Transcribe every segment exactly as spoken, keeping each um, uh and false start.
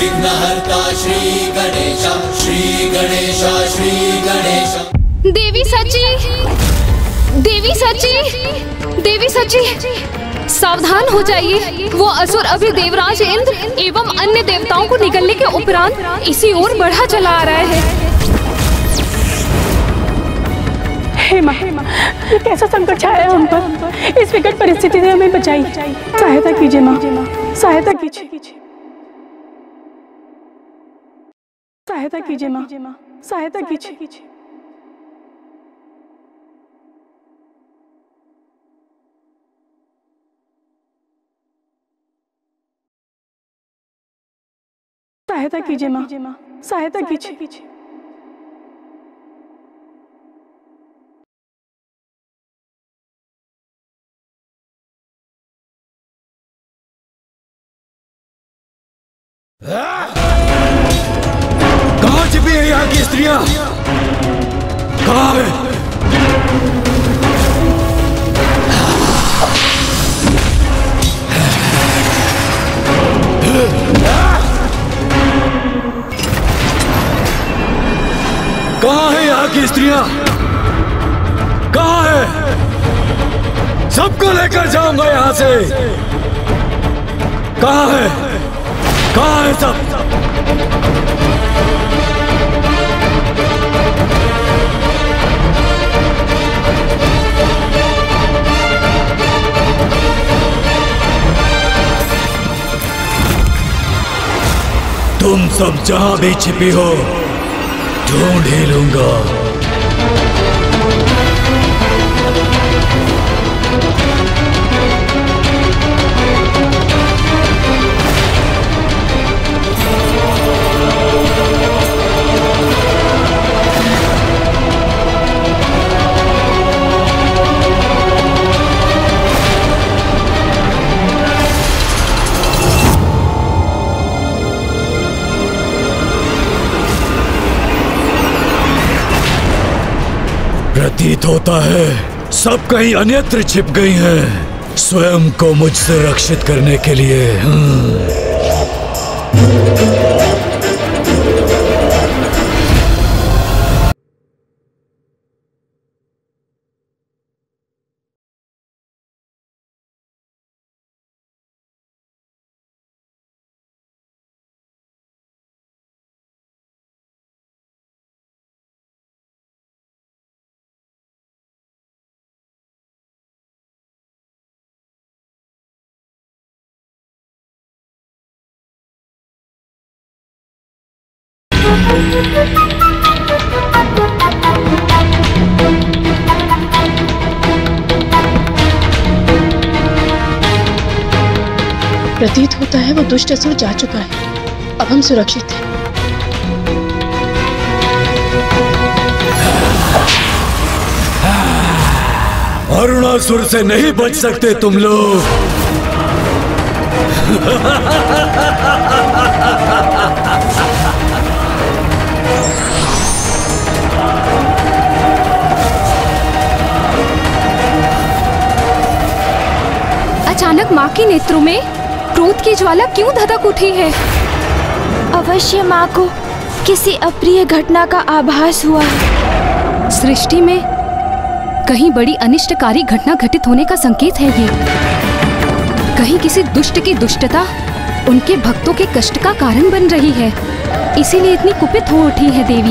विघ्नहर्ता श्री गणेश, श्री गणेश, श्री गणेश। देवी सची, देवी सची, देवी सची, सावधान हो जाइए। वो असुर अभी देवराज इंद्र एवं अन्य देवताओं को निगलने के उपरांत इसी ओर बढ़ा चला आ रहा है। हे माँ, ये कैसा संकट छाया है हम पर। इस विकट परिस्थिति से हमें बचाइए। सहायता कीजिए माँ, सहायता कीजिए, सहायता कीजिए माँ, सहायता कीजिए। सहायता कीजिए माँ, सहायता कीजिए। कहाँ छिपी है यहाँ की स्त्रियां? कहाँ है? कहाँ है यहाँ की स्त्रियां? कहाँ है? सबको लेकर जाऊंगा यहाँ से। कहाँ है? कहाँ है सब? तुम सब जहां भी छिपी हो ढूंढ ही लूंगा। प्रतीत होता है सब कहीं अन्यत्र छिप गई हैं, स्वयं को मुझसे रक्षित करने के लिए। प्रतीत होता है वो दुष्ट असुर जा चुका है। अब हम सुरक्षित हैं। अरुणासुर से नहीं बच सकते तुम लोग। अचानक माँ के नेत्रों में क्रोध की ज्वाला क्यों धधक उठी है? अवश्य माँ को किसी अप्रिय घटना का आभास हुआ है। सृष्टि में कहीं बड़ी अनिष्टकारी घटना घटित होने का संकेत है ये। कहीं किसी दुष्ट की दुष्टता उनके भक्तों के कष्ट का कारण बन रही है, इसीलिए इतनी कुपित हो उठी है देवी।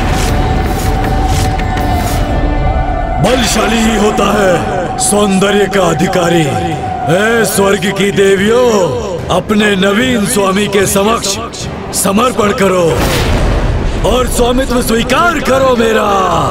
बलशाली ही होता है सौंदर्य का अधिकारी। ऐ स्वर्ग की देवियों, अपने नवीन स्वामी के समक्ष समर्पण करो और स्वामित्व स्वीकार करो मेरा।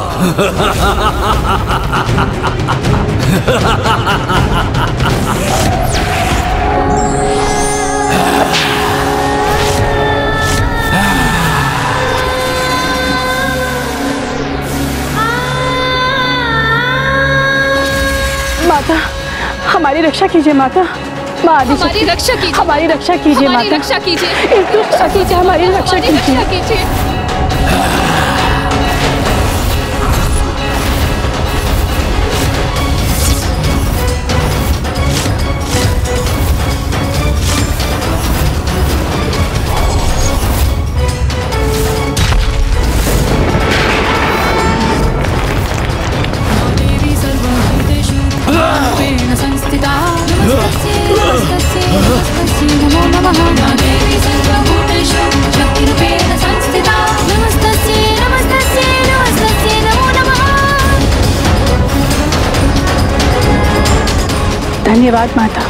माता, हमारी रक्षा कीजिए माता। माँ हमारी रक्षा कीजिए, हमारी रक्षा कीजिए माता, रक्षा कीजिए, इस दुष्ट सती से हमारी रक्षा कीजिए। धन्यवाद माता।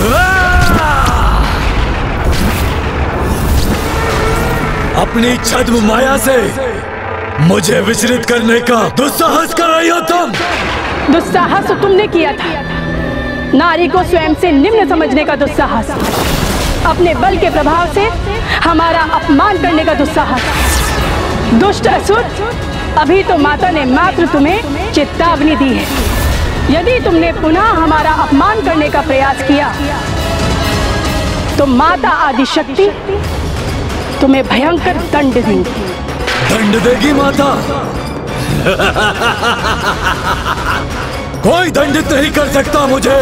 अपनी छद्म माया से मुझे विचलित करने का दुस्साहस कर रही हो तुम। दुस्साहस तो तुमने किया था, नारी को स्वयं से निम्न समझने का दुस्साहस, अपने बल के प्रभाव से हमारा अपमान करने का दुस्साहस। दुष्ट असुर, अभी तो माता ने मात्र तुम्हें चेतावनी दी है। यदि तुमने पुनः हमारा अपमान करने का प्रयास किया तो माता आदिशक्ति तुम्हें भयंकर दंड देगी। दंड देगी माता? कोई दंडित नहीं कर सकता मुझे।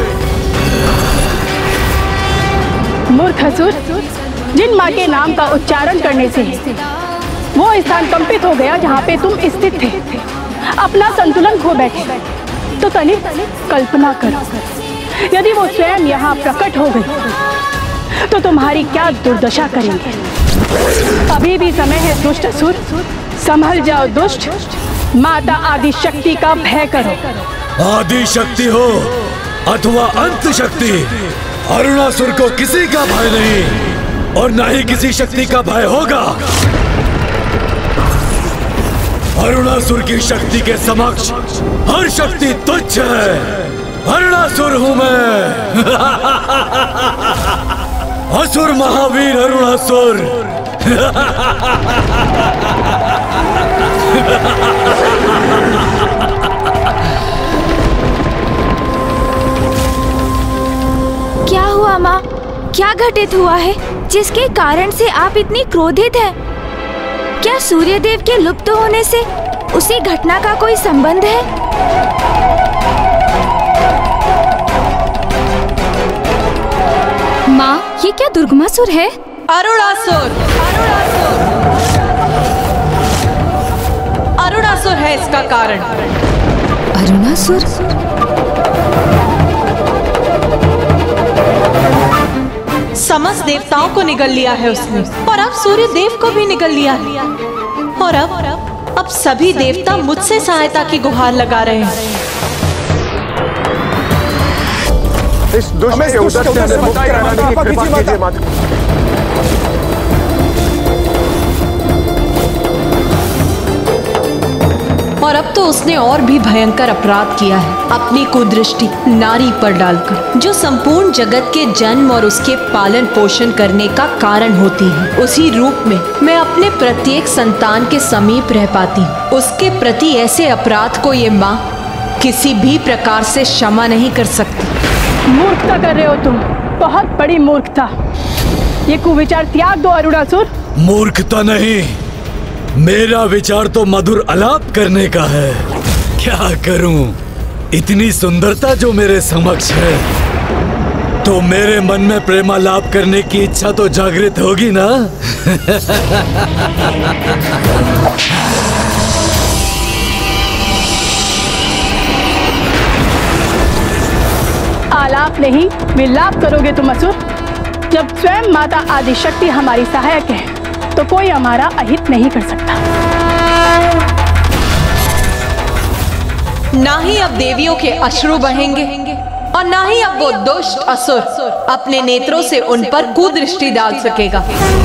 मूर्ख असुर, जिन माँ के नाम का उच्चारण करने से वो स्थान कंपित हो गया जहाँ पे तुम स्थित थे, अपना संतुलन खो बैठे, तो तनिक कल्पना करो, यदि वो स्वयं यहाँ प्रकट हो गई तो तुम्हारी क्या दुर्दशा करेंगे। अभी भी समय है दुष्ट असुर, संभल जाओ दुष्ट, माता आदिशक्ति का भय करो। आदि शक्ति हो अथवा अंत शक्ति, अरुणासुर को किसी का भय नहीं और न ही किसी शक्ति का भय होगा। अरुणासुर की शक्ति के समक्ष हर शक्ति तुच्छ है। अरुणासुर हूं मैं। असुर महावीर अरुणासुर। क्या हुआ माँ? क्या घटित हुआ है जिसके कारण से आप इतनी क्रोधित हैं? क्या सूर्यदेव के लुप्त होने से उसी घटना का कोई संबंध है? माँ, ये क्या दुर्गमासुर है? अरुणासुर, अरुणासुर है इसका कारण। अरुणासुर? समस्त देवताओं को निगल लिया है उसने, और अब सूर्य देव को भी निगल लिया है। और अब अब सभी देवता मुझसे सहायता की गुहार लगा रहे हैं। इस दुष्ट के उदर से हमें मुक्त कराने की कृपा कीजिए माता। और अब तो उसने और भी भयंकर अपराध किया है, अपनी कुदृष्टि नारी पर डालकर, जो संपूर्ण जगत के जन्म और उसके पालन पोषण करने का कारण होती है। उसी रूप में मैं अपने प्रत्येक संतान के समीप रह पाती हूँ। उसके प्रति ऐसे अपराध को ये माँ किसी भी प्रकार से क्षमा नहीं कर सकती। मूर्खता कर रहे हो तुम, बहुत बड़ी मूर्खता। ये कुविचार त्याग दो अरुणासुर। मूर्खता नहीं, मेरा विचार तो मधुर आलाप करने का है। क्या करूं, इतनी सुंदरता जो मेरे समक्ष है, तो मेरे मन में प्रेमालाप करने की इच्छा तो जागृत होगी ना। आलाप नहीं, विलाप करोगे तुम असुर। जब स्वयं माता आदिशक्ति हमारी सहायक है तो कोई हमारा अहित नहीं कर सकता। ना ही अब देवियों के अश्रु बहेंगे और ना ही अब वो दुष्ट असुर अपने नेत्रों से उन पर कुदृष्टि डाल सकेगा।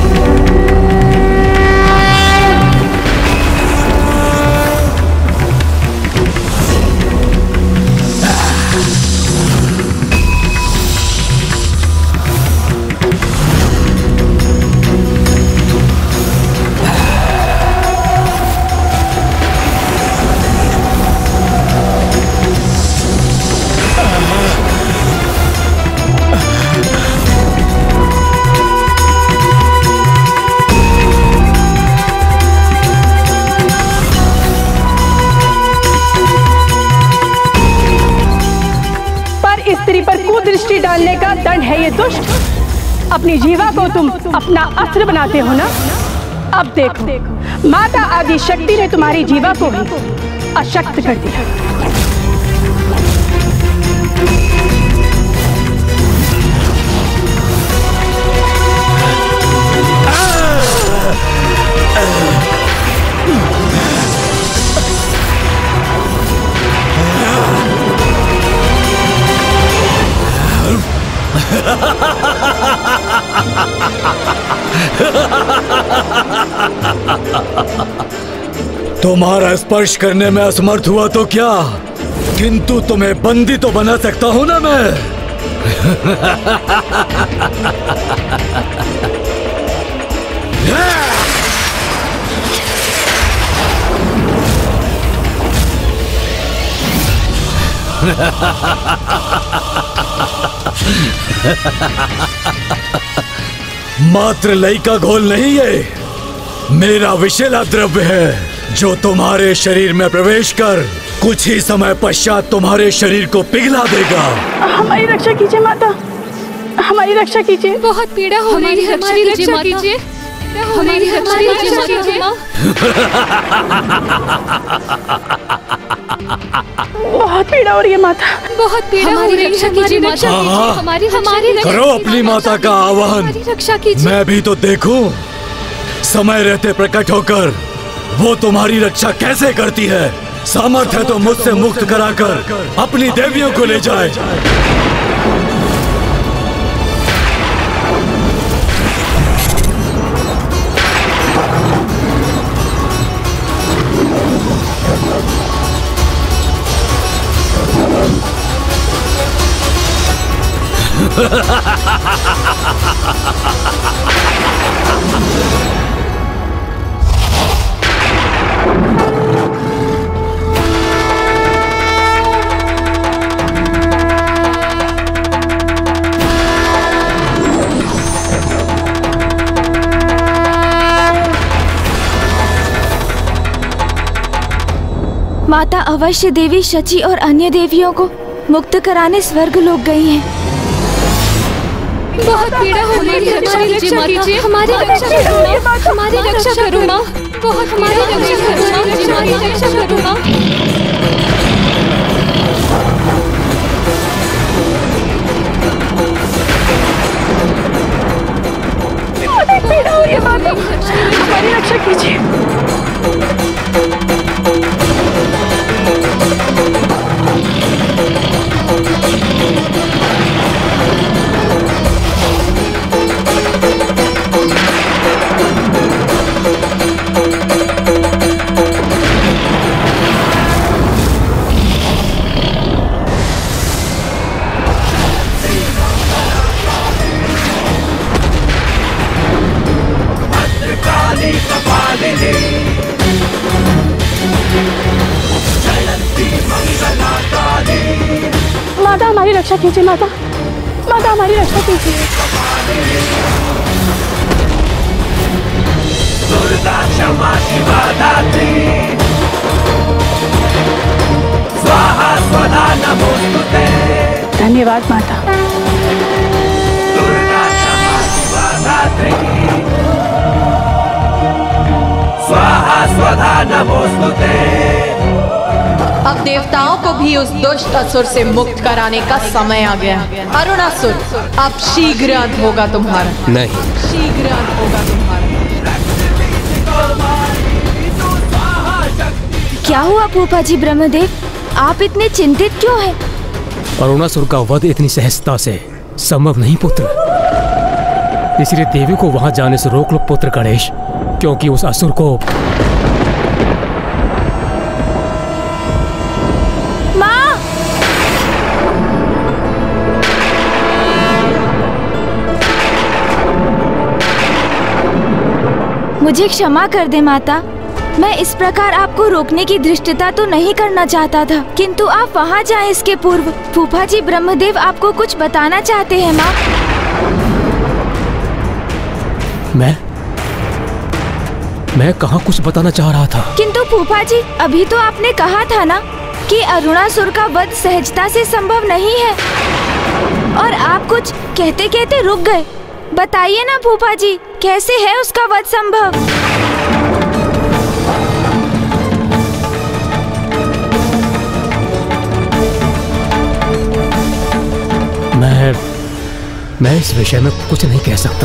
दृष्टि डालने का दंड है ये दुष्ट। अपनी जीवा को तुम अपना अस्त्र बनाते हो ना। अब देखो, माता आदिशक्ति ने तुम्हारी जीवा को भी अशक्त कर दिया। तुम्हारा स्पर्श करने में असमर्थ हुआ तो क्या, किंतु तुम्हें बंदी तो बना सकता हूं ना मैं। मात्र लई का घोल नहीं है, मेरा विषैला द्रव्य है जो तुम्हारे शरीर में प्रवेश कर कुछ ही समय पश्चात तुम्हारे शरीर को पिघला देगा। हमारी रक्षा कीजिए माता, हमारी रक्षा कीजिए। बहुत पीड़ा हो रही है, हमारी रक्षा कीजिए, हमारी रक्षा कीजिए। बहुत पीड़ा हो रही है माता, बहुत पीड़ा हो रही है, रक्षा कीजिए माता, हमारी हमारी करो अपनी माता का आह्वान। रक्षा कीजिए। मैं भी तो देखूं समय रहते प्रकट होकर वो तुम्हारी रक्षा कैसे करती है। सामर्थ्य है तो मुझसे मुक्त कराकर अपनी देवियों को ले जाए। माता अवश्य देवी शची और अन्य देवियों को मुक्त कराने स्वर्ग लोक गई हैं। बहुत पीड़ा हो रही है, हमारी रक्षा कीजिए, हमारी रक्षा करो, हमारी रक्षा करो माँ, बहुत हमारी रक्षा करो, हमारी रक्षा करो माँ। बहुत पीड़ा हो रही है माता, हमारी रक्षा कीजिए। माता हमारी रक्षा कीजिए, माता माता हमारी रक्षा कीजिए। दुर्गा क्षमा शिवा दात्री, स्वाहा स्वधा नमोस्तुते। धन्यवाद माता। दुर्गा क्षमा शिवा दात्री, स्वाहा स्वधा नमोस्तुते। अब देवताओं को भी उस दुष्ट असुर से मुक्त कराने का समय आ गया। अरुणासुर, अब शीघ्र अंत होगा तुम्हारा। नहीं, शीघ्र अंत होगा तुम्हारा। क्या हुआ फूफा जी ब्रह्मदेव, आप इतने चिंतित क्यों हैं? अरुणासुर का वध इतनी सहजता से संभव नहीं पुत्र, इसलिए देवी को वहां जाने से रोक लो पुत्र गणेश, क्योंकि उस असुर को मुझे क्षमा कर दे माता, मैं इस प्रकार आपको रोकने की धृष्टता तो नहीं करना चाहता था, किंतु आप वहाँ जाएं इसके पूर्व फूफा जी ब्रह्मदेव आपको कुछ बताना चाहते हैं माँ। मैं मैं कहाँ कुछ बताना चाह रहा था। किंतु फूफा जी, अभी तो आपने कहा था ना कि अरुणासुर का वध सहजता से संभव नहीं है, और आप कुछ कहते कहते रुक गए। बताइए ना फूफा जी, कैसे है उसका वध संभव? मैं मैं इस विषय में कुछ नहीं कह सकता।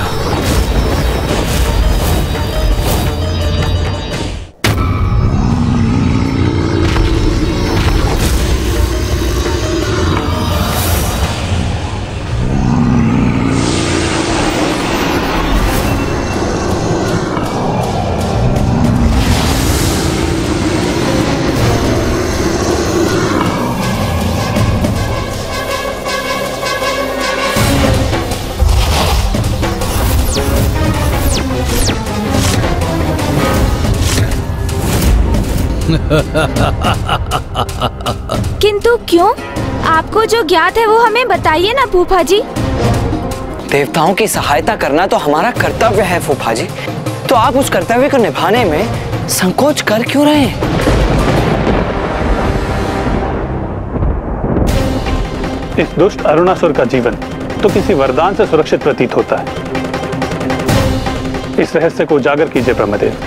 किंतु क्यों? आपको जो ज्ञात है वो हमें बताइए ना फूफा जी। देवताओं की सहायता करना तो हमारा कर्तव्य है फूफा जी, तो आप उस कर्तव्य को निभाने में संकोच कर क्यों रहे हैं? इस दुष्ट अरुणासुर का जीवन तो किसी वरदान से सुरक्षित प्रतीत होता है। इस रहस्य को उजागर कीजिए ब्रह्मदेव।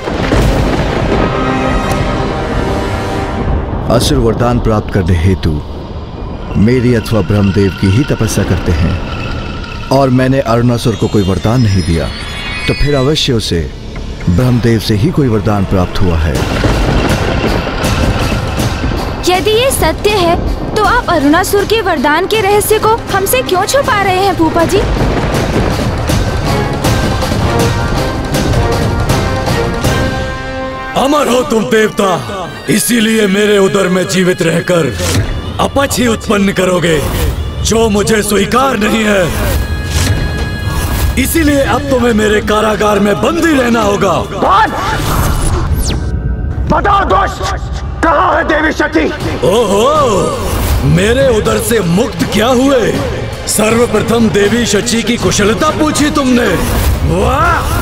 असुर वरदान प्राप्त करने हेतु मेरी अथवा ब्रह्मदेव की ही तपस्या करते हैं, और मैंने अरुणासुर को कोई वरदान नहीं दिया, तो फिर अवश्य उसे ब्रह्मदेव से ही कोई वरदान प्राप्त हुआ है। यदि ये सत्य है तो आप अरुणासुर के वरदान के रहस्य को हमसे क्यों छुपा रहे हैं फूफा जी? अमर हो तुम देवता, इसीलिए मेरे उदर में जीवित रहकर अपच ही उत्पन्न करोगे जो मुझे स्वीकार नहीं है। इसीलिए अब तुम्हें मेरे कारागार में बंदी रहना होगा। बताओ दोस्त, कहाँ है देवी शची? ओहो, मेरे उदर से मुक्त क्या हुए? सर्वप्रथम देवी शची की कुशलता पूछी तुमने। वाह!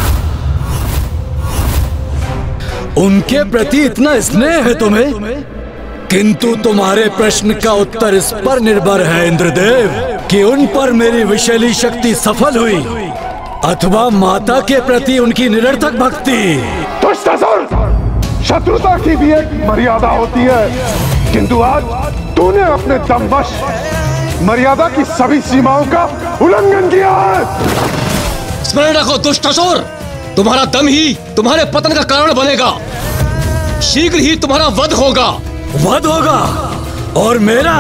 उनके प्रति इतना स्नेह है तुम्हें, किंतु तुम्हारे प्रश्न का उत्तर इस पर निर्भर है इंद्रदेव कि उन पर मेरी विषैली शक्ति सफल हुई अथवा माता के प्रति उनकी निरर्थक भक्ति। दुष्ट असुर, शत्रुता की भी एक मर्यादा होती है, किंतु आज तूने अपने दमवश मर्यादा की सभी सीमाओं का उल्लंघन किया है। स्मरण रखो दुष्ट असुर, तुम्हारा दम ही तुम्हारे पतन का कारण बनेगा। शीघ्र ही तुम्हारा वध होगा। वध होगा? और मेरा?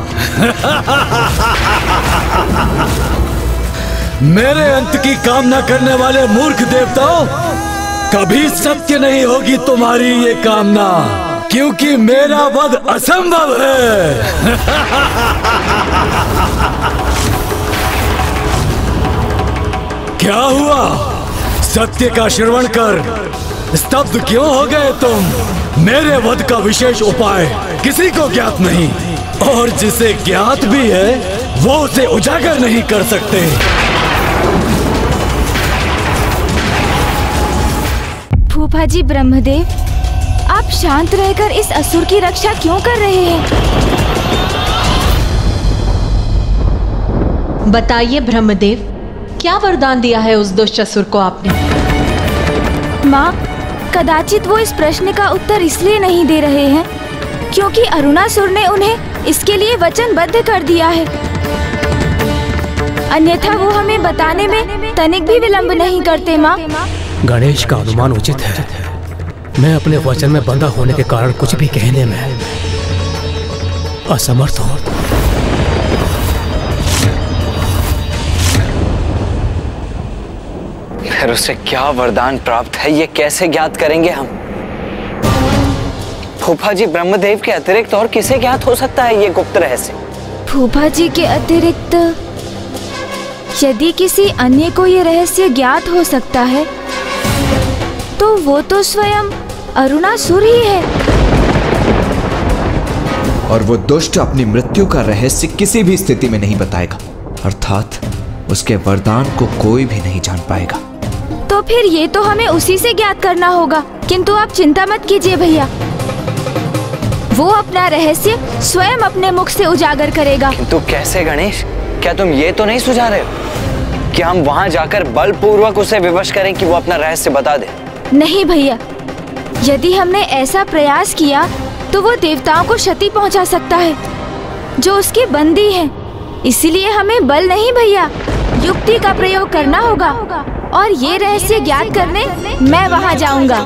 मेरे अंत की कामना करने वाले मूर्ख देवताओं, कभी सत्य नहीं होगी तुम्हारी ये कामना, क्योंकि मेरा वध असंभव है। क्या हुआ? सत्य का श्रवण कर स्तब्ध क्यों हो गए तुम? मेरे वध का विशेष उपाय किसी को ज्ञात नहीं, और जिसे ज्ञात भी है वो उसे उजागर नहीं कर सकते। फूफा जी ब्रह्मदेव, आप शांत रहकर इस असुर की रक्षा क्यों कर रहे हैं? बताइए ब्रह्मदेव, क्या वरदान दिया है उस दुष्ट असुर को आपने? माँ, कदाचित वो इस प्रश्न का उत्तर इसलिए नहीं दे रहे हैं क्योंकि अरुणासुर ने उन्हें इसके लिए वचनबद्ध कर दिया है, अन्यथा वो हमें बताने में तनिक भी विलंब नहीं करते। माँ, गणेश का अनुमान उचित है। मैं अपने वचन में बंधा होने के कारण कुछ भी कहने में असमर्थ हूँ। फिर उसे क्या वरदान प्राप्त है ये कैसे ज्ञात करेंगे हम? फूफा जी, ब्रह्मदेव के अतिरिक्त और किसे ज्ञात हो सकता है ये गुप्त रहस्य? फूफा जी के अतिरिक्त यदि किसी अन्य को ये रहस्य ज्ञात हो सकता है तो वो तो स्वयं अरुणासुर ही है। और वो दुष्ट अपनी मृत्यु का रहस्य किसी भी स्थिति में नहीं बताएगा, अर्थात उसके वरदान को कोई भी नहीं जान पाएगा। तो फिर ये तो हमें उसी से ज्ञात करना होगा, किंतु आप चिंता मत कीजिए भैया, वो अपना रहस्य स्वयं अपने मुख से उजागर करेगा। किंतु कैसे गणेश? क्या तुम ये तो नहीं सुझा रहे हो कि हम वहां जाकर बलपूर्वक उसे विवश करें कि वो अपना रहस्य बता दे? नहीं भैया, यदि हमने ऐसा प्रयास किया तो वो देवताओं को क्षति पहुंचा सकता है जो उसके बंदी हैं। इसीलिए हमें बल नहीं भैया, युक्ति का प्रयोग करना होगा, और ये रहस्य ज्ञात करने मैं वहां जाऊंगा।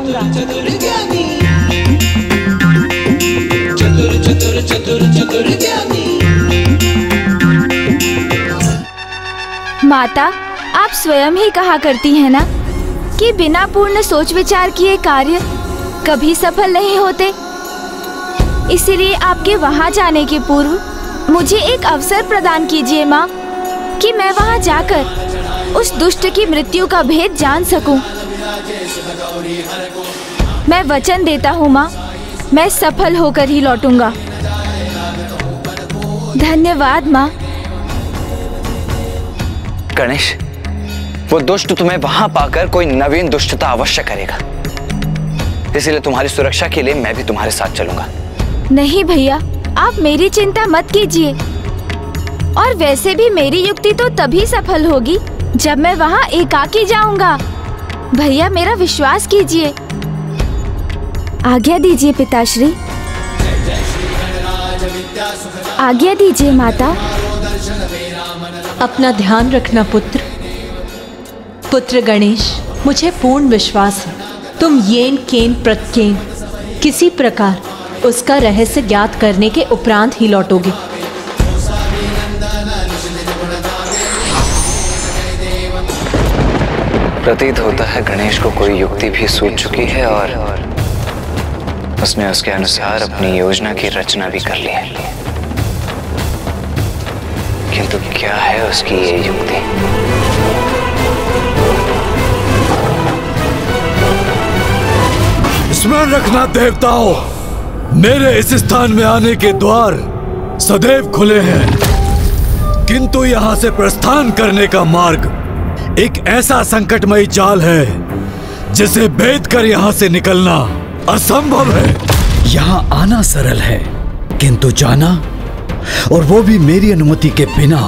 माता, आप स्वयं ही कहा करती हैं ना कि बिना पूर्ण सोच विचार किए कार्य कभी सफल नहीं होते। इसीलिए आपके वहां जाने के पूर्व मुझे एक अवसर प्रदान कीजिए माँ, कि मैं वहां जाकर उस दुष्ट की मृत्यु का भेद जान सकूं। मैं वचन देता हूँ माँ मैं सफल होकर ही लौटूंगा। धन्यवाद माँ। गणेश, वो दुष्ट तुम्हें वहां पाकर कोई नवीन दुष्टता अवश्य करेगा, इसीलिए तुम्हारी सुरक्षा के लिए मैं भी तुम्हारे साथ चलूंगा। नहीं भैया, आप मेरी चिंता मत कीजिए। और वैसे भी मेरी युक्ति तो तभी सफल होगी जब मैं वहाँ एकाकी जाऊंगा। भैया मेरा विश्वास कीजिए। आज्ञा दीजिए पिताश्री। आज्ञा दीजिए माता। अपना ध्यान रखना पुत्र। पुत्र गणेश, मुझे पूर्ण विश्वास है तुम येन केन प्रत्येन किसी प्रकार उसका रहस्य ज्ञात करने के उपरांत ही लौटोगे। प्रतीत होता है गणेश को कोई युक्ति भी सूझ चुकी है और उसने उसके अनुसार अपनी योजना की रचना भी कर ली है। किंतु क्या है उसकी ये युक्ति? स्मरण रखना देवताओं, मेरे इस स्थान में आने के द्वार सदैव खुले हैं, किंतु यहाँ से प्रस्थान करने का मार्ग एक ऐसा संकटमयी जाल है जिसे भेद कर यहाँ से निकलना असंभव है। यहाँ आना सरल है, किंतु जाना, और वो भी मेरी अनुमति के बिना,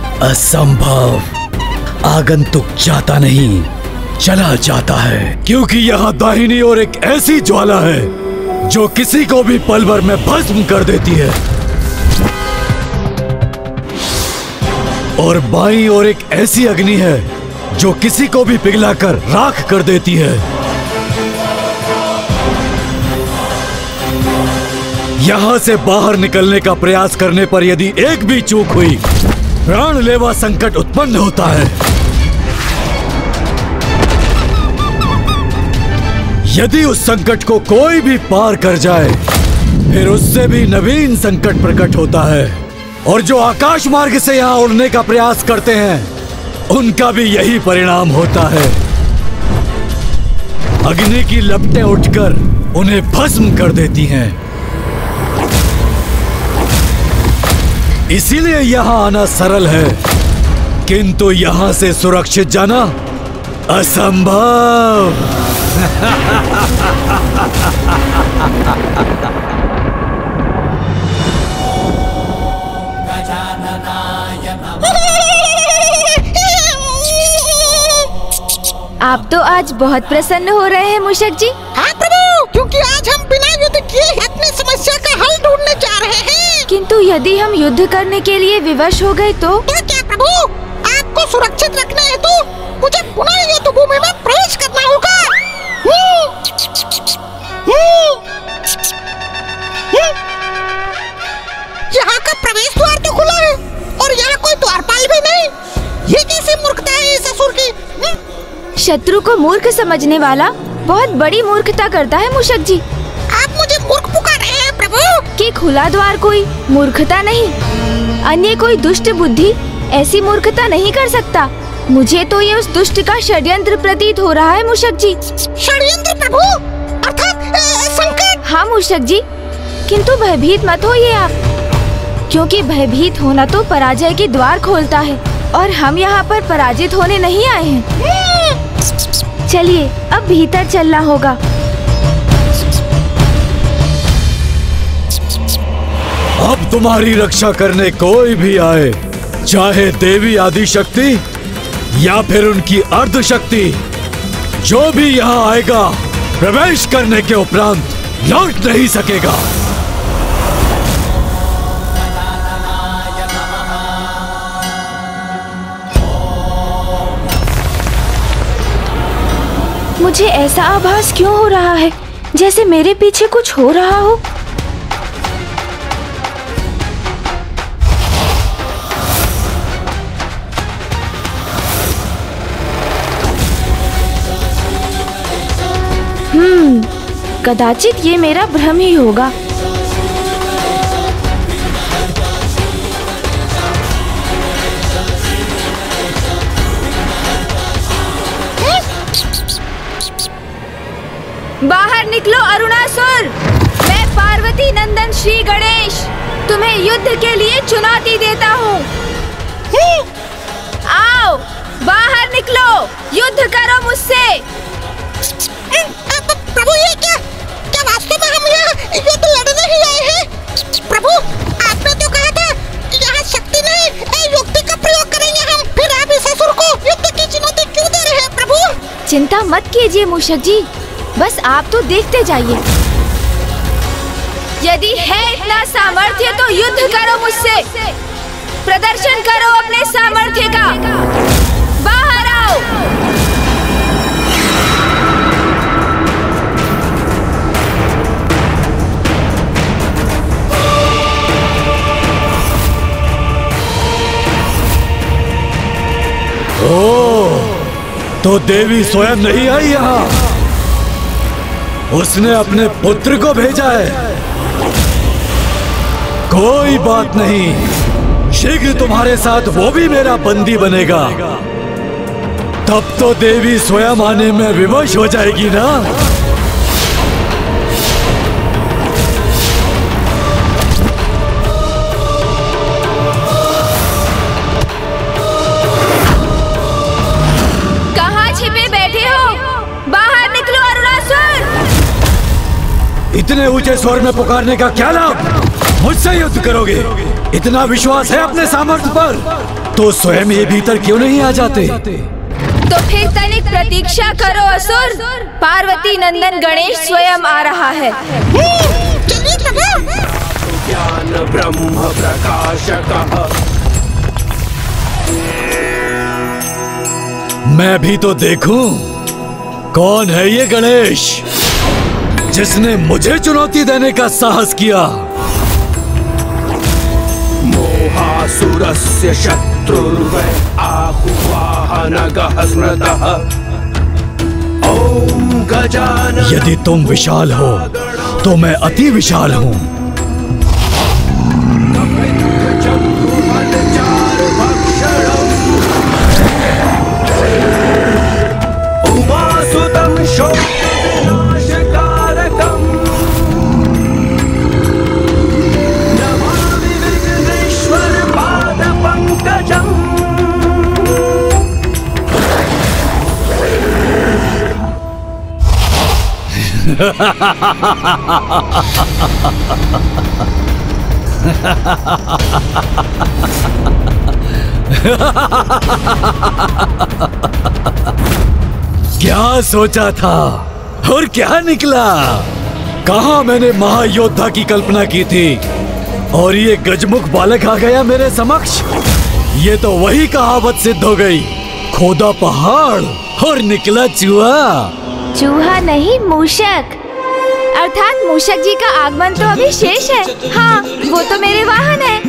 असंभव। आगंतुक जाता नहीं, चला जाता है, क्योंकि यहाँ दाहिनी ओर एक ऐसी ज्वाला है जो किसी को भी पल भर में भस्म कर देती है, और बाईं ओर एक ऐसी अग्नि है जो किसी को भी पिघलाकर राख कर देती है। यहाँ से बाहर निकलने का प्रयास करने पर यदि एक भी चूक हुई, प्राणलेवा संकट उत्पन्न होता है। यदि उस संकट को कोई भी पार कर जाए, फिर उससे भी नवीन संकट प्रकट होता है, और जो आकाश मार्ग से यहाँ उड़ने का प्रयास करते हैं उनका भी यही परिणाम होता है। अग्नि की लपटें उठकर उन्हें भस्म कर देती हैं। इसीलिए यहाँ आना सरल है, किंतु यहाँ से सुरक्षित जाना असंभव। आप तो आज बहुत प्रसन्न हो रहे हैं मूषक जी। हाँ प्रभु, क्योंकि आज हम बिना युद्ध किए अपनी समस्या का हल ढूंढने जा रहे हैं। किंतु यदि हम युद्ध करने के लिए विवश हो गए तो? क्या क्या प्रभु, आपको सुरक्षित रखने हेतु मुझे पुनः युद्ध भूमि में प्रवेश करना होगा। यहाँ का प्रवेश द्वार तो खुला है और यहाँ कोई द्वारपाल भी नहीं। ये कैसी मूर्खता है इस असुर की? शत्रु को मूर्ख समझने वाला बहुत बड़ी मूर्खता करता है मूषक जी। आप मुझे मूर्ख पुकार रहे हैं प्रभु? कि खुला द्वार कोई मूर्खता नहीं, अन्य कोई दुष्ट बुद्धि ऐसी मूर्खता नहीं कर सकता। मुझे तो ये उस दुष्ट का षड्यंत्र प्रतीत हो रहा है मूषक जी। षड्यंत्र प्रभु? अर्थात संकट? हाँ मूषक जी, किंतु भयभीत मत होइए आप, क्योंकि भयभीत होना तो पराजय के द्वार खोलता है, और हम यहाँ पर पराजित होने नहीं आए हैं। चलिए अब भीतर चलना होगा। अब तुम्हारी रक्षा करने कोई भी आए, चाहे देवी आदि शक्ति या फिर उनकी अर्ध शक्ति, जो भी यहाँ आएगा प्रवेश करने के उपरांत लौट नहीं सकेगा। मुझे ऐसा आभास क्यों हो रहा है जैसे मेरे पीछे कुछ हो रहा हो? हम्म, कदाचित ये मेरा भ्रम ही होगा। बाहर निकलो अरुणासुर, मैं पार्वती नंदन श्री गणेश, तुम्हें युद्ध के लिए चुनौती देता हूँ। आओ बाहर निकलो, युद्ध करो मुझसे। प्रभु ये क्या क्या वास्तव में हम यहाँ युद्ध लड़ने ही आए हैं? प्रभु आपने तो कहा था यहाँ शक्ति नहीं युक्ति का प्रयोग करेंगे हम, फिर आप इस असुर को युद्ध की चुनौती क्यों दे रहे हैं प्रभु? चिंता मत कीजिए मूषक जी, बस आप तो देखते जाइए। यदि है इतना सामर्थ्य तो युद्ध करो मुझसे, प्रदर्शन करो अपने सामर्थ्य का। बाहर आओ। ओ, तो देवी स्वयं नहीं आई यहाँ, उसने अपने पुत्र को भेजा है। कोई बात नहीं, शीघ्र तुम्हारे साथ वो भी मेरा बंदी बनेगा। तब तो देवी स्वयं आने में विवश हो जाएगी ना। कहाँ छिपे बैठे हो? बाहर निकलो अरुणासुर। इतने ऊंचे स्वर में पुकारने का क्या लाभ? मुझसे युद्ध करोगे? इतना विश्वास है अपने सामर्थ्य पर तो स्वयं ये भीतर क्यों नहीं आ जाते? तो फिर तनिक प्रतीक्षा करो असुर, पार्वती नंदन गणेश स्वयं आ रहा है। ज्ञान ब्रह्म प्रकाशकः। मैं भी तो देखूं कौन है ये गणेश जिसने मुझे चुनौती देने का साहस किया। मोहासुरस्य शत्रुर्वै आहुवाहनगः स्मृतः। ओम गजानन। यदि तुम विशाल हो तो मैं अति विशाल हूँ। उमासुतं शोकविनाशकारकम्। नमामि विघ्नेश्वर पादपङ्कजम्। क्या सोचा था और क्या निकला? कहाँ मैंने महायोद्धा की कल्पना की थी और ये गजमुख बालक आ गया मेरे समक्ष। ये तो वही कहावत सिद्ध हो गई, खोदा पहाड़ और निकला चूहा। चूहा नहीं, मूषक। अर्थात मूषक जी का आगमन तो अभी शेष है। हाँ, वो तो मेरे वाहन है।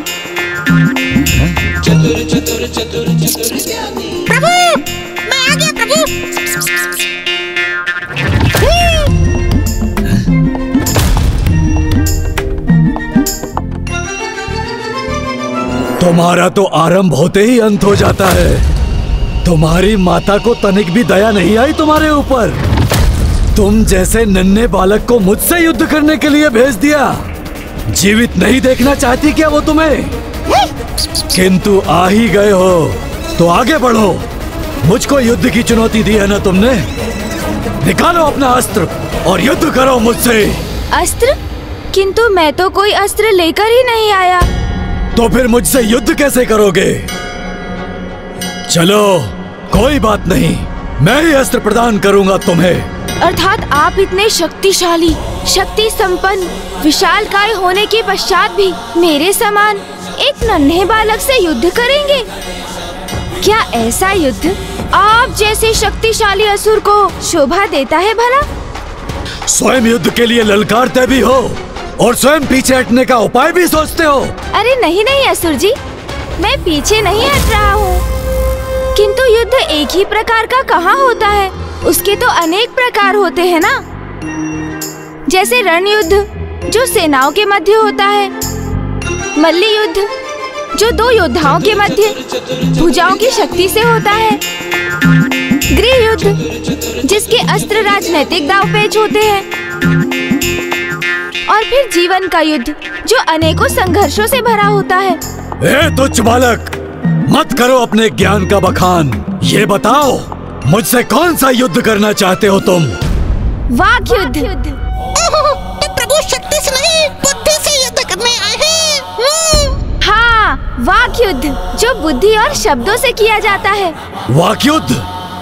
प्रभु मैं आ गया प्रभु। तुम्हारा तो आरंभ होते ही अंत हो जाता है। तुम्हारी माता को तनिक भी दया नहीं आई तुम्हारे ऊपर। तुम जैसे नन्हे बालक को मुझसे युद्ध करने के लिए भेज दिया। जीवित नहीं देखना चाहती क्या वो तुम्हें? किंतु आ ही गए हो तो आगे बढ़ो। मुझको युद्ध की चुनौती दी है ना तुमने। निकालो अपना अस्त्र और युद्ध करो मुझसे। अस्त्र? किंतु मैं तो कोई अस्त्र लेकर ही नहीं आया। तो फिर मुझसे युद्ध कैसे करोगे? चलो कोई बात नहीं, मैं ही अस्त्र प्रदान करूंगा तुम्हें। अर्थात आप इतने शक्तिशाली, शक्ति संपन्न, विशालकाय होने के पश्चात भी मेरे समान एक नन्हे बालक से युद्ध करेंगे? क्या ऐसा युद्ध आप जैसे शक्तिशाली असुर को शोभा देता है भला? स्वयं युद्ध के लिए ललकारते भी हो और स्वयं पीछे हटने का उपाय भी सोचते हो। अरे नहीं नहीं असुर जी, मैं पीछे नहीं हट रहा हूँ। किंतु युद्ध एक ही प्रकार का कहाँ होता है? उसके तो अनेक प्रकार होते हैं ना। जैसे रण युद्ध जो सेनाओं के मध्य होता है, मल्ली युद्ध जो दो योद्धाओं के मध्य भुजाओं की शक्ति से होता है, गृह युद्ध जिसके अस्त्र राजनैतिक दांव पेच होते हैं, और फिर जीवन का युद्ध जो अनेकों संघर्षों से भरा होता है। ए तुच्छ बालक, मत करो अपने ज्ञान का बखान। ये बताओ, मुझसे कौन सा युद्ध करना चाहते हो तुम? वाक युद्ध। तो प्रभु शक्ति से नहीं, बुद्धि से युद्ध करने आए हैं। हाँ, वाक युद्ध जो बुद्धि और शब्दों से किया जाता है। वाक युद्ध?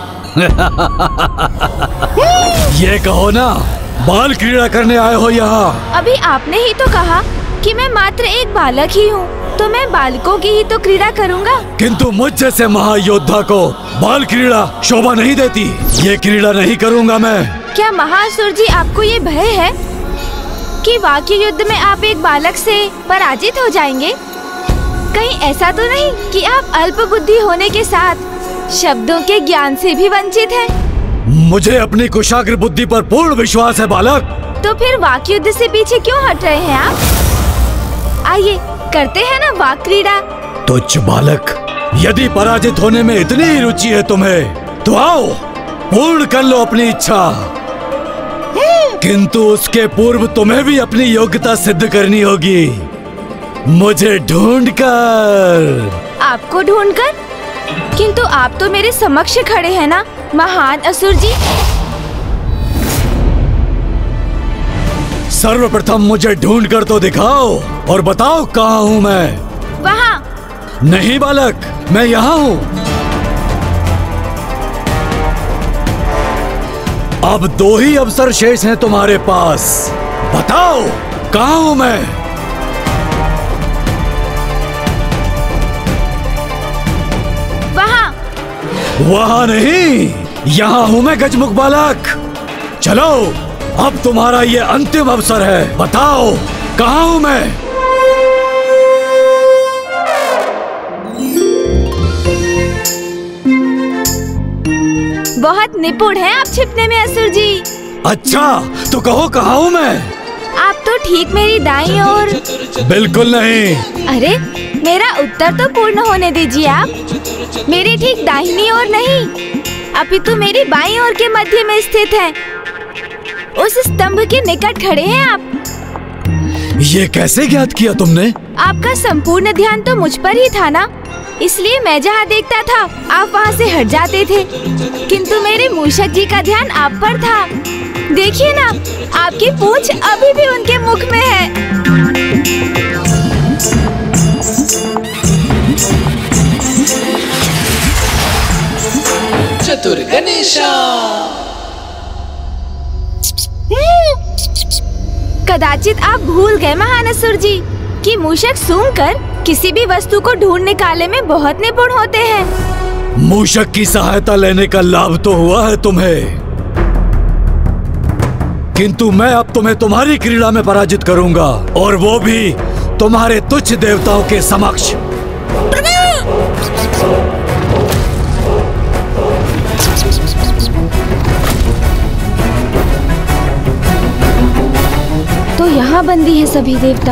ये कहो ना, बाल क्रीड़ा करने आए हो यहाँ? अभी आपने ही तो कहा कि मैं मात्र एक बालक ही हूँ, तो मैं बालकों की ही तो क्रीड़ा करूँगा। किंतु मुझ जैसे महायोद्धा को बाल क्रीड़ा शोभा नहीं देती। ये क्रीड़ा नहीं करूँगा मैं। क्या महासुर जी, आपको ये भय है कि वाक्य युद्ध में आप एक बालक से पराजित हो जाएंगे? कहीं ऐसा तो नहीं कि आप अल्प बुद्धि होने के साथ शब्दों के ज्ञान से भी वंचित हैं? मुझे अपनी कुशाग्र बुद्धि पर पूर्ण विश्वास है बालक। तो फिर वाक्य युद्ध से पीछे क्यों हट रहे हैं आप? आइए करते हैं ना वाक क्रीड़ा। तुच्छ बालक, यदि पराजित होने में इतनी ही रुचि है तुम्हें, तो आओ पूर्ण कर लो अपनी इच्छा। किंतु उसके पूर्व तुम्हें भी अपनी योग्यता सिद्ध करनी होगी, मुझे ढूंढकर। आपको ढूंढकर? किंतु आप तो मेरे समक्ष खड़े हैं ना महान असुर जी। सर्वप्रथम मुझे ढूंढ कर तो दिखाओ और बताओ कहाँ हूँ मैं। वहाँ। नहीं बालक, मैं यहाँ हूँ। अब दो ही अवसर शेष हैं तुम्हारे पास, बताओ कहाँ हूँ मैं। वहाँ। वहाँ नहीं, यहाँ हूँ मैं गजमुख बालक। चलो, अब तुम्हारा ये अंतिम अवसर है, बताओ कहाँ हूँ मैं। बहुत निपुण हैं आप छिपने में असुर जी। अच्छा, तो कहो कहाँ हूँ मैं। आप तो ठीक मेरी दाईं ओर। बिल्कुल नहीं। अरे, मेरा उत्तर तो पूर्ण होने दीजिए आप। मेरी ठीक दाहिनी ओर नहीं, अपितु मेरी बाईं ओर के मध्य में स्थित है। उस स्तंभ के निकट खड़े हैं आप। ये कैसे ज्ञात किया तुमने? आपका संपूर्ण ध्यान तो मुझ पर ही था ना, इसलिए मैं जहाँ देखता था आप वहाँ से हट जाते थे। किंतु मेरे मूषक जी का ध्यान आप पर था। देखिए ना, आपकी पूंछ अभी भी उनके मुख में है। चतुर गणेशा। कदाचित आप भूल गए महान असुर जी कि मूषक सूंघकर किसी भी वस्तु को ढूंढ निकालने में बहुत निपुण होते हैं। मूषक की सहायता लेने का लाभ तो हुआ है तुम्हें, किंतु मैं अब तुम्हें तुम्हारी क्रीड़ा में पराजित करूंगा, और वो भी तुम्हारे तुच्छ देवताओं के समक्ष। तो यहाँ बंदी है सभी देवता।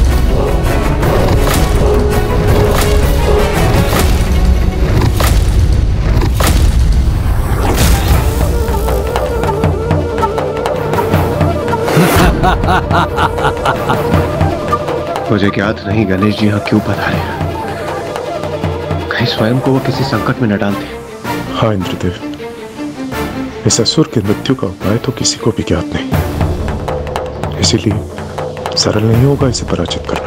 मुझे ज्ञात नहीं गणेश जी यहाँ क्यों पधारे हैं। कहीं स्वयं को वो किसी संकट में न डाल दे। हाँ इंद्रदेव, इस असुर के मृत्यु का उपाय तो किसी को भी ज्ञात नहीं, इसीलिए सरल नहीं होगा इसे पराजित करना।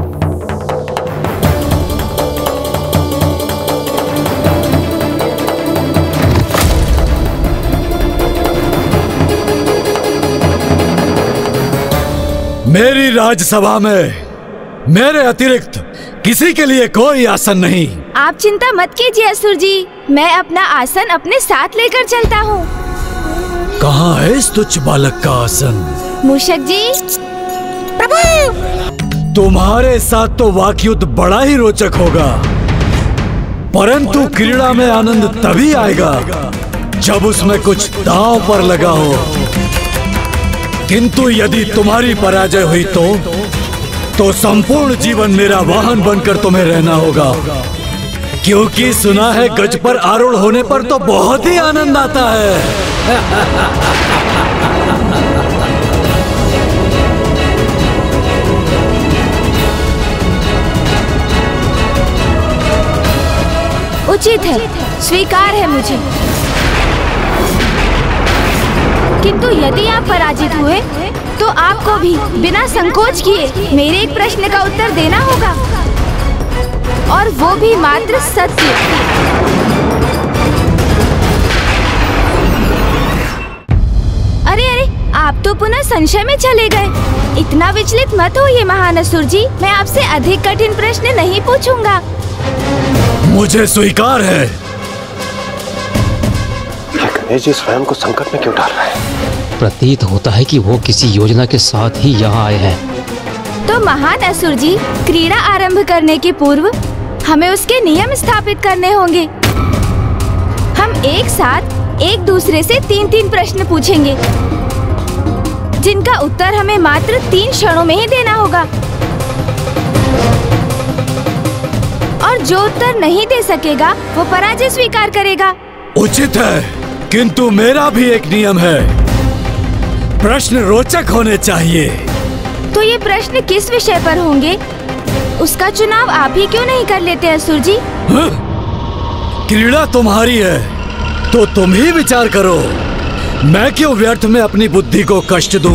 मेरी राजसभा में मेरे अतिरिक्त किसी के लिए कोई आसन नहीं। आप चिंता मत कीजिए असुर जी, मैं अपना आसन अपने साथ लेकर चलता हूँ। कहाँ है इस तुच्छ बालक का आसन? मूषक जी। प्रभु। तुम्हारे साथ तो वाक्युद्ध बड़ा ही रोचक होगा, परंतु क्रीड़ा में आनंद तभी आएगा जब उसमें कुछ दांव पर लगा हो। किंतु यदि तुम्हारी पराजय हुई तो तो संपूर्ण जीवन मेरा वाहन बनकर तुम्हें रहना होगा, क्योंकि सुना है गज पर आरूढ़ होने पर तो बहुत ही आनंद आता है। उचित है, स्वीकार है मुझे। किंतु यदि आप पराजित हुए तो आपको भी बिना संकोच किए मेरे एक प्रश्न का उत्तर देना होगा, और वो भी मात्र सत्य। अरे अरे, आप तो पुनः संशय में चले गए। इतना विचलित मत होइए महान असुर जी, मैं आपसे अधिक कठिन प्रश्न नहीं पूछूंगा। मुझे स्वीकार है। गणेश जी स्वयं को संकट में क्यों डाल रहे हैं? प्रतीत होता है कि वो किसी योजना के साथ ही यहाँ आए हैं। तो महान असुर जी, क्रीड़ा आरंभ करने के पूर्व हमें उसके नियम स्थापित करने होंगे। हम एक साथ एक दूसरे से तीन तीन प्रश्न पूछेंगे, जिनका उत्तर हमें मात्र तीन क्षणों में ही देना होगा, और जो उत्तर नहीं दे सकेगा वो पराजय स्वीकार करेगा। उचित है, किंतु मेरा भी एक नियम है, प्रश्न रोचक होने चाहिए। तो ये प्रश्न किस विषय पर होंगे, उसका चुनाव आप ही क्यों नहीं कर लेते असुर जी? हाँ? क्रीड़ा तुम्हारी है तो तुम ही विचार करो, मैं क्यों व्यर्थ में अपनी बुद्धि को कष्ट दूं?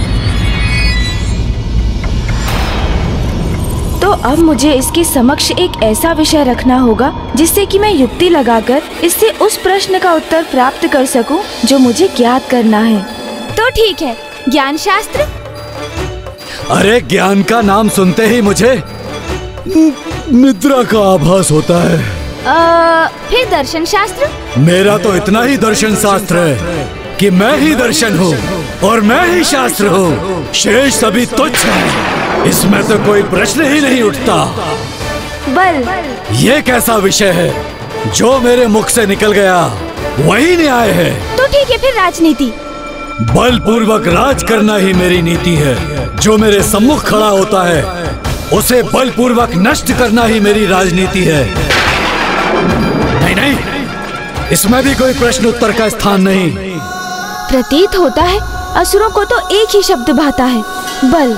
तो अब मुझे इसके समक्ष एक ऐसा विषय रखना होगा जिससे कि मैं युक्ति लगाकर इससे उस प्रश्न का उत्तर प्राप्त कर सकूं जो मुझे ज्ञात करना है। तो ठीक है, ज्ञान शास्त्र। अरे ज्ञान का नाम सुनते ही मुझे निद्रा का आभास होता है। आ, फिर दर्शन शास्त्र। मेरा तो इतना ही दर्शन शास्त्र है कि मैं ही दर्शन हूँ और मैं ही शास्त्र हूँ, शेष सभी तुच्छ है, इसमें तो कोई प्रश्न ही नहीं उठता। बल। ये कैसा विषय है जो मेरे मुख से निकल गया वही न्याय है। तो ठीक है, फिर राजनीति। बल पूर्वक राज करना ही मेरी नीति है। जो मेरे सम्मुख खड़ा होता है उसे बल पूर्वक नष्ट करना ही मेरी राजनीति है। नहीं नहीं, इसमें भी कोई प्रश्न उत्तर का स्थान नहीं। प्रतीत होता है असुरों को तो एक ही शब्द भाता है, बल।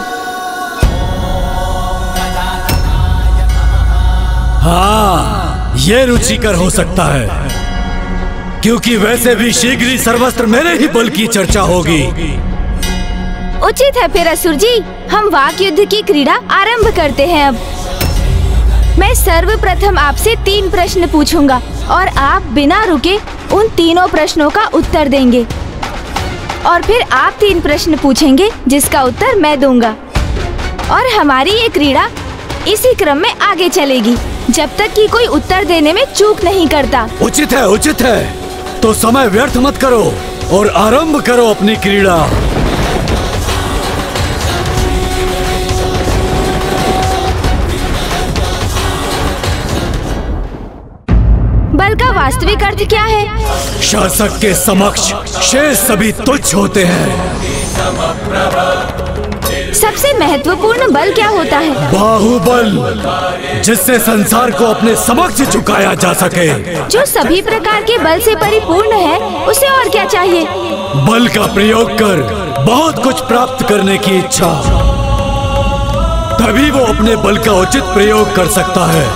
हाँ, ये रुचिकर हो सकता है, क्योंकि वैसे भी शीघ्र ही सर्वस्त्र मेरे ही बल की चर्चा होगी। उचित है फिर असुर जी, हम वाक युद्ध की क्रीड़ा आरंभ करते हैं। अब मैं सर्वप्रथम आपसे तीन प्रश्न पूछूंगा और आप बिना रुके उन तीनों प्रश्नों का उत्तर देंगे, और फिर आप तीन प्रश्न पूछेंगे जिसका उत्तर मैं दूंगा, और हमारी ये क्रीड़ा इसी क्रम में आगे चलेगी जब तक कि कोई उत्तर देने में चूक नहीं करता। उचित है, उचित है। तो समय व्यर्थ मत करो और आरंभ करो अपनी क्रीड़ा। बल का वास्तविक अर्थ क्या है? शासक के समक्ष शेष सभी तुच्छ होते हैं। सबसे महत्वपूर्ण बल क्या होता है? बाहुबल, जिससे संसार को अपने समक्ष झुकाया जा सके। जो सभी प्रकार के बल से परिपूर्ण है, उसे और क्या चाहिए? बल का प्रयोग कर बहुत कुछ प्राप्त करने की इच्छा, तभी वो अपने बल का उचित प्रयोग कर सकता है।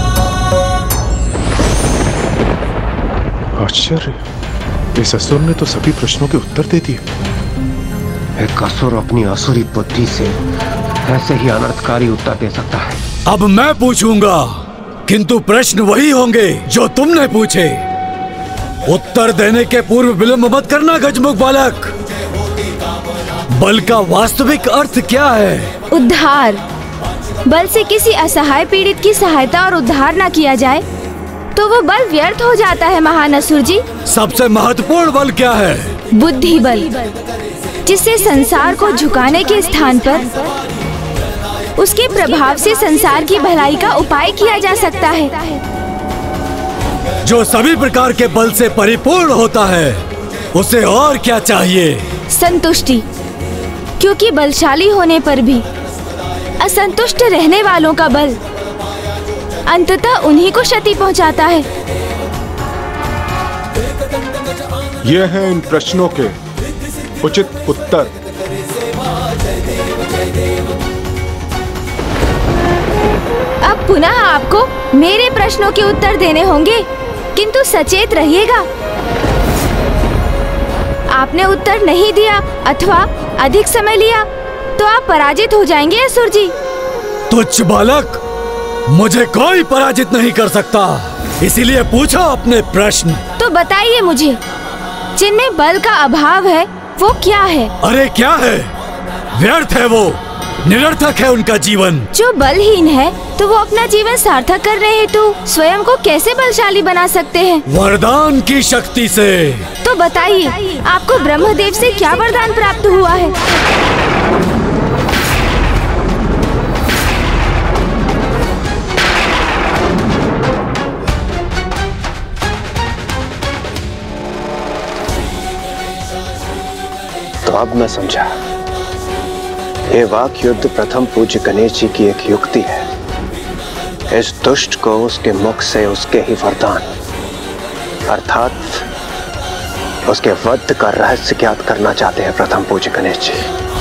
आश्चर्य, इस असुर ने तो सभी प्रश्नों के उत्तर दे दिए। एक असुर अपनी असुरी बुद्धि से ऐसे ही अनर्थकारी उत्तर दे सकता है। अब मैं पूछूंगा, किंतु प्रश्न वही होंगे जो तुमने पूछे। उत्तर देने के पूर्व विलंब मत करना गजमुख बालक। बल का वास्तविक अर्थ क्या है? उद्धार। बल से किसी असहाय पीड़ित की सहायता और उद्धार न किया जाए तो वो बल व्यर्थ हो जाता है महान असुर जी। सबसे महत्वपूर्ण बल क्या है? बुद्धि बल, जिससे संसार को झुकाने के स्थान पर उसके प्रभाव से संसार की भलाई का उपाय किया जा सकता है। जो सभी प्रकार के बल से परिपूर्ण होता है, उसे और क्या चाहिए? संतुष्टि, क्योंकि बलशाली होने पर भी असंतुष्ट रहने वालों का बल अंततः उन्हीं को क्षति पहुंचाता है। ये हैं इन प्रश्नों के उचित उत्तर। अब पुनः आपको मेरे प्रश्नों के उत्तर देने होंगे किंतु सचेत रहिएगा। आपने उत्तर नहीं दिया अथवा अधिक समय लिया तो आप पराजित हो जाएंगे असुर जी। तुच्छ बालक, मुझे कोई पराजित नहीं कर सकता, इसीलिए पूछो अपने प्रश्न। तो बताइए मुझे, जिनमें बल का अभाव है वो क्या है? अरे क्या है? व्यर्थ है वो, निरर्थक है उनका जीवन। जो बलहीन है तो वो अपना जीवन सार्थक करने हेतु स्वयं को कैसे बलशाली बना सकते हैं? वरदान की शक्ति से। तो बताइए, आपको ब्रह्मदेव से क्या वरदान प्राप्त हुआ है? तो अब मैं समझा, ये वाक युद्ध प्रथम पूज्य गणेश जी की एक युक्ति है। इस दुष्ट को उसके मुख से उसके ही वरदान अर्थात उसके वध का रहस्य ज्ञात करना चाहते हैं प्रथम पूज्य गणेश जी।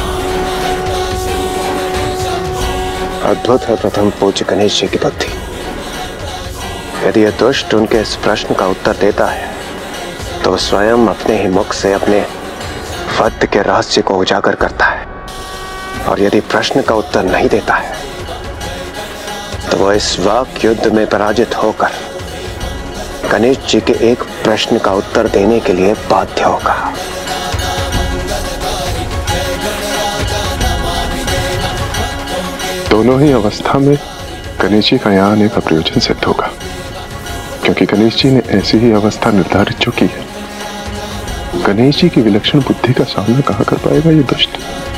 अद्भुत है प्रथम पूज्य गणेश जी की बुद्धि। यदि यह दुष्ट उनके इस प्रश्न का उत्तर देता है तो स्वयं अपने ही मुख से अपने वध के रहस्य को उजागर करता है, और यदि प्रश्न का उत्तर नहीं देता है तो वह इस वाक युद्ध में पराजित होकर गणेश जी के एक प्रश्न का उत्तर देने के लिए बाध्य होगा। दोनों ही अवस्था में गणेश जी का यहाँ आने का प्रयोजन सिद्ध होगा, क्योंकि गणेश जी ने ऐसी ही अवस्था निर्धारित जो की है। गणेश जी की विलक्षण बुद्धि का सामना कहाँ कर पाएगा ये दुष्ट?